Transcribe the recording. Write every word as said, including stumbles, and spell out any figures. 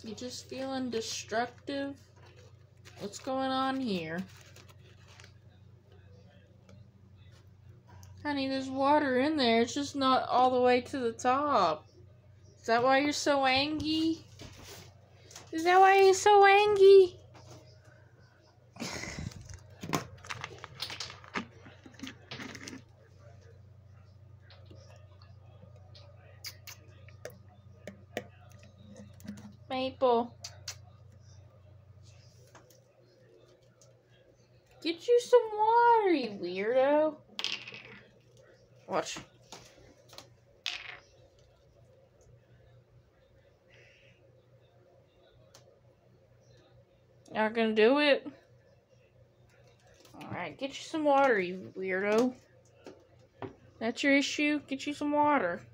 You just feeling destructive? What's going on here? Honey, there's water in there. It's just not all the way to the top. Is that why you're so angry? Is that why you're so angry? Maple. Get you some water, you weirdo. Watch. Not gonna do it? Alright, get you some water, you weirdo. That's your issue? Get you some water.